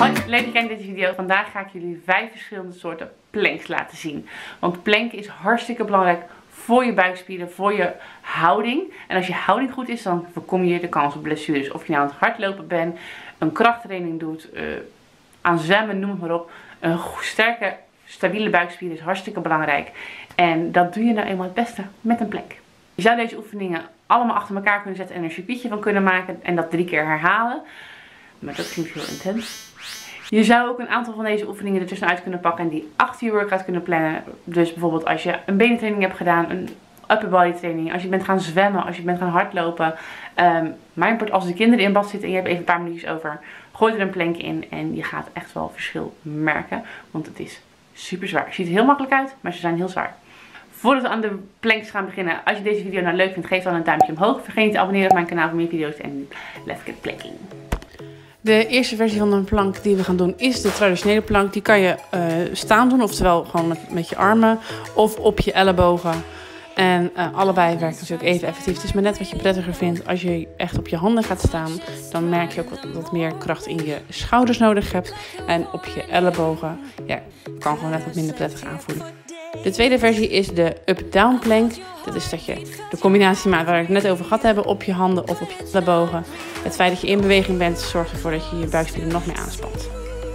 Hoi, leuk dat je kijkt naar deze video. Vandaag ga ik jullie 5 verschillende soorten planks laten zien. Want plank is hartstikke belangrijk voor je buikspieren, voor je houding. En als je houding goed is, dan voorkom je de kans op blessures. Of je nou aan het hardlopen bent, een krachttraining doet, aan zwemmen, noem het maar op. Een sterke, stabiele buikspier is hartstikke belangrijk. En dat doe je nou eenmaal het beste met een plank. Je zou deze oefeningen allemaal achter elkaar kunnen zetten en een circuitje van kunnen maken. En dat 3 keer herhalen. Maar dat klinkt heel intens. Je zou ook een aantal van deze oefeningen ertussenuit kunnen pakken en die achter je workout kunnen plannen. Dus bijvoorbeeld als je een benentraining hebt gedaan, een upper body training, als je bent gaan zwemmen, als je bent gaan hardlopen. Mijn part, als de kinderen in bad zitten en je hebt even een paar minuutjes over, gooi er een plank in en je gaat echt wel verschil merken. Want het is super zwaar. Het ziet er heel makkelijk uit, maar ze zijn heel zwaar. Voordat we aan de planks gaan beginnen, als je deze video nou leuk vindt, geef dan een duimpje omhoog. Vergeet niet te abonneren op mijn kanaal voor meer video's en let's get planking. De eerste versie van een plank die we gaan doen is de traditionele plank. Die kan je staan doen, oftewel gewoon met je armen of op je ellebogen. En allebei werkt natuurlijk even effectief. Het is maar net wat je prettiger vindt. Als je echt op je handen gaat staan, dan merk je ook wat meer kracht in je schouders nodig hebt. En op je ellebogen, ja, kan gewoon net wat minder prettig aanvoelen. De tweede versie is de up-down plank. Dat is dat je de combinatie maakt waar we het net over gehad hebben, op je handen of op je ellebogen. Het feit dat je in beweging bent zorgt ervoor dat je je buikspieren nog meer aanspant.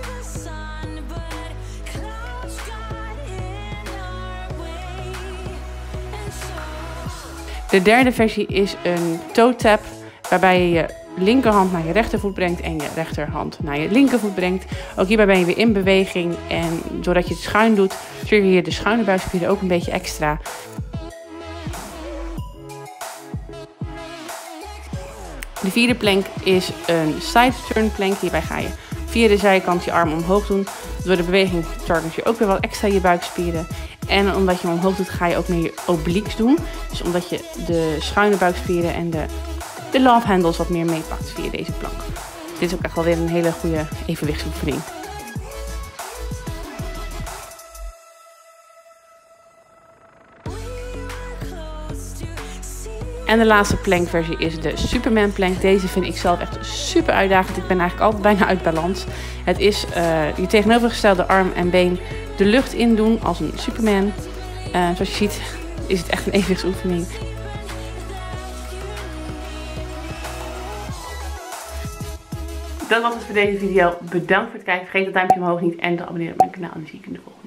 De derde versie is een toe tap, waarbij je je linkerhand naar je rechtervoet brengt en je rechterhand naar je linkervoet brengt. Ook hierbij ben je weer in beweging en doordat je het schuin doet, trigger je de schuine buikspieren ook een beetje extra. De vierde plank is een side turn plank. Hierbij ga je via de zijkant je arm omhoog doen. Door de beweging target je ook weer wat extra je buikspieren. En omdat je hem omhoog doet, ga je ook meer je obliques doen. Dus omdat je de schuine buikspieren en de love handles wat meer meepakt via deze plank. Dit is ook echt wel weer een hele goede evenwichtsoefening. En de laatste plankversie is de Superman plank. Deze vind ik zelf echt super uitdagend. Ik ben eigenlijk altijd bijna uit balans. Het is je tegenovergestelde arm en been de lucht in doen als een Superman. Zoals je ziet is het echt een evenwichtsoefening. Dat was het voor deze video. Bedankt voor het kijken. Vergeet het duimpje omhoog niet en te abonneren op mijn kanaal. En dan zie ik je in de volgende.